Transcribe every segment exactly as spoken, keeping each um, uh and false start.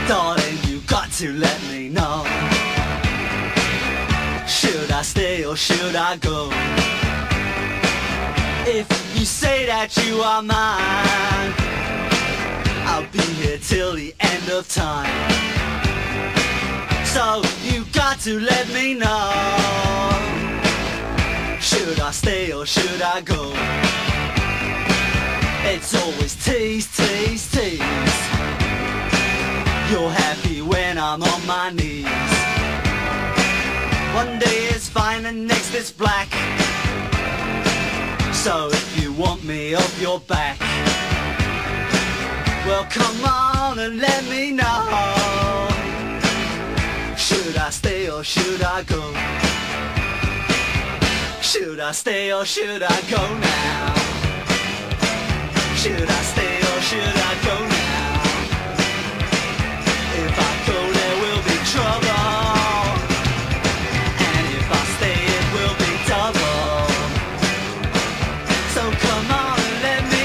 Darling, you got to let me know. Should I stay or should I go? If you say that you are mine, I'll be here till the end of time. So you got to let me know. Should I stay or should I go? It's always tease, tease, tease. You're happy when I'm on my knees. One day it's fine and next it's black. So if you want me off your back, well come on and let me know. Should I stay or should I go? Should I stay or should I go now? Should I stay or should I go now? If I go there will be trouble, and if I stay it will be double. So come on and let me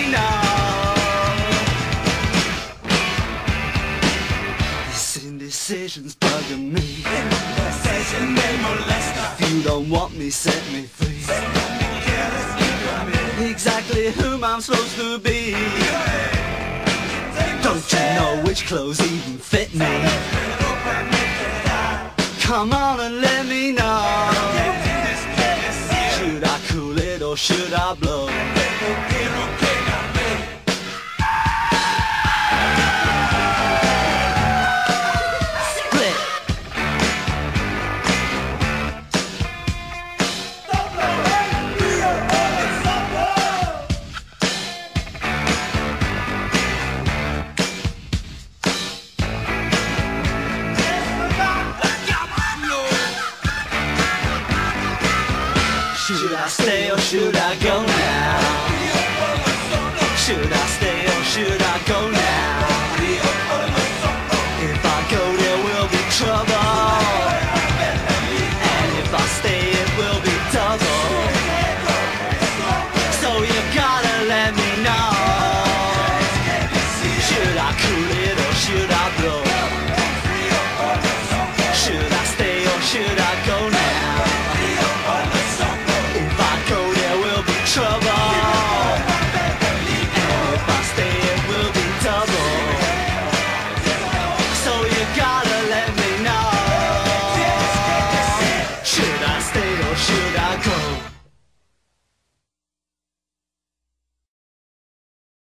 know. This indecision's bugging me. Indecision, me molesta. If you don't want me, set me free. Quieres, librame. Exactly whom I'm supposed to be. Tengo, Don't you know which clothes even fit me? Come on and let me know. Should I cool it or should I blow? Split. Should I stay or should I go